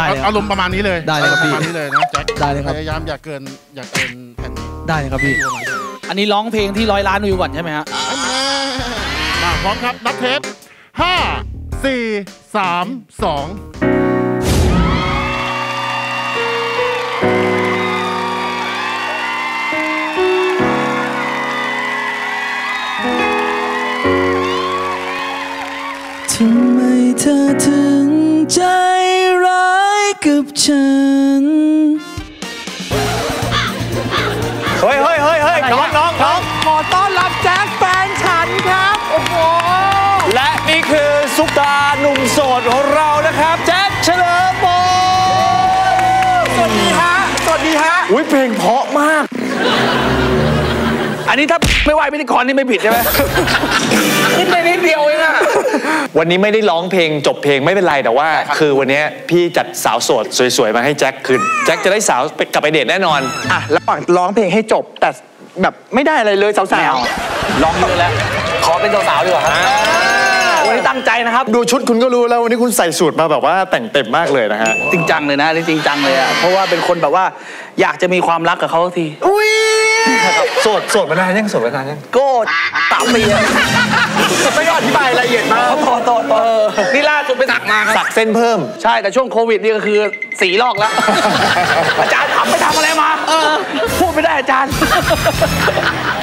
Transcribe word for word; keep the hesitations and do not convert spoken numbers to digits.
อารมณ์ประมาณนี้เลยได้เลยครับพี่ประมาณนี้เลยนะแจ็คได้เลยครับพยายามอย่าเกินอย่าเกินแผ่นนี้ได้ครับพี่อันนี้ร้องเพลงที่ร้อยล้านวิวก่อนใช่ไหมฮะมาพร้อมครับนับเทปห้าสี่สามสองทำไมเธอถึงใจร้ายกับฉันเฮ้ยเฮ้ยเฮ้ยเฮ้ยน้องน้องน้องขอต้อนรับแจ็คแฟนฉันครับโอ้โหและนี่คือซุปตาหนุ่มโสดของเรานะครับแจ็คเฉลิมพลสวัสดีฮะสวัสดีฮะอุ้ยเพลงเพราะมากอันนี้ถ้าไม่ไหวพิธีกรนี่ไม่ผิดใช่ไหมขึ้นไปนิดเดียวเองอะวันนี้ไม่ได้ร้องเพลงจบเพลงไม่เป็นไรแต่ว่าคือวันนี้พี่จัดสาวโสดสวยๆมาให้แจ็คคืนแจ็คจะได้สาวกลับไปเดทแน่นอนอ่ะระหว่างร้องเพลงให้จบแต่แบบไม่ได้อะไรเลยสาวๆร้องเยอะแล้วขอเป็นสาวๆดีกว่าครับวันนี้ตั้งใจนะครับดูชุดคุณก็รู้แล้ววันนี้คุณใส่สูทมาแบบว่าแต่งเต็มมากเลยนะฮะจริงจังเลยนะจริงจังเลยอะเพราะว่าเป็นคนแบบว่าอยากจะมีความรักกับเขาทีอุ้ยโสดโสดมานานยังโสดมานานยังก็สามปีไม่ต้องอธิบายละเอียดมากโตโตโตนี่ล่าสุดไปสักมาครับสักเส้นเพิ่มใช่แต่ช่วงโควิดนี่ก็คือสีลอกแล้วอาจารย์ทำไปทำอะไรมาพูดไม่ได้อาจารย์